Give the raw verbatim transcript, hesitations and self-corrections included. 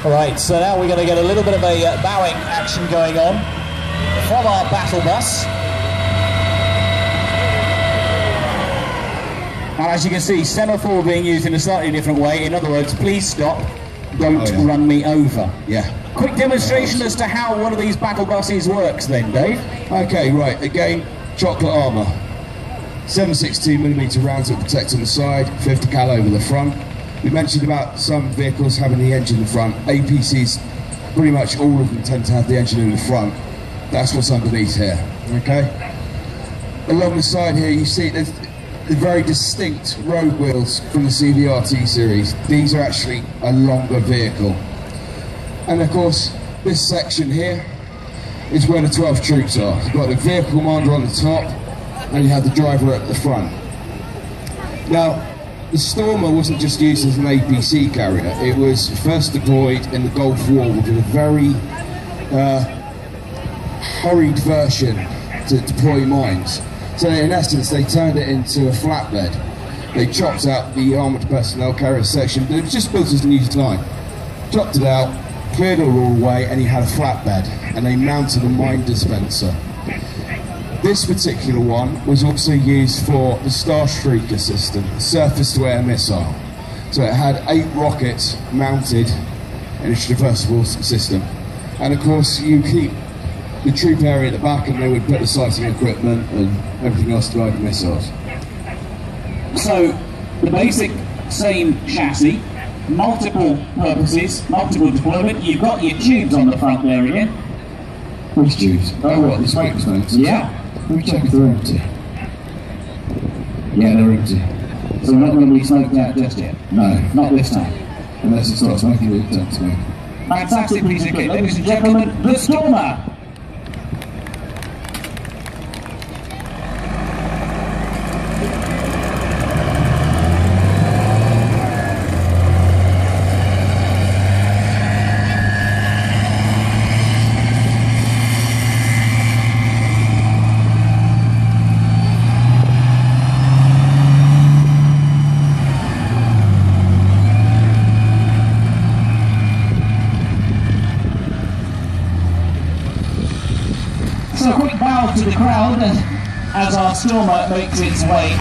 Right, so now we're going to get a little bit of a uh, bowing action going on from our battle bus. And as you can see, semaphore being used in a slightly different way. In other words, please stop, don't oh, yeah. run me over. Yeah. Quick demonstration as to how one of these battle buses works then, Dave. Okay, right, again, chocolate armour. seven sixty millimeter rounds that protect on the side, fifty cal over the front. We mentioned about some vehicles having the engine in the front. A P Cs, pretty much all of them tend to have the engine in the front. That's what's underneath here, okay? Along the side here, you see there's the very distinct road wheels from the C V R T series. These are actually a longer vehicle. And of course, this section here is where the twelve troops are. You've got the vehicle commander on the top, and you have the driver at the front. Now, the Stormer wasn't just used as an A P C carrier. It was first deployed in the Gulf War with a very uh, hurried version to deploy mines. So in essence, they turned it into a flatbed. They chopped out the armoured personnel carrier section, but it was just built as a new design. Chopped it out, cleared it all away, and you had a flatbed, and they mounted a mine dispenser. This particular one was also used for the Starstreaker system, the surface-to-air missile. So it had eight rockets mounted in a traversable system. And of course, you keep the troop area at the back, and they would put the sighting equipment and everything else to guide the missiles. So, the basic same chassis, multiple purposes, multiple deployment. You've got your tubes on the front there again. Which tubes? Oh, what, the smoke smokes? Yeah. Let me check if they're empty. Yeah, they're empty. So we're not going to be smoked out just yet? No. Not this time. Unless it starts making a big smoke. Fantastic piece of kit, ladies and gentlemen, the Stormer! So a quick bow to the crowd as our Stormer makes its way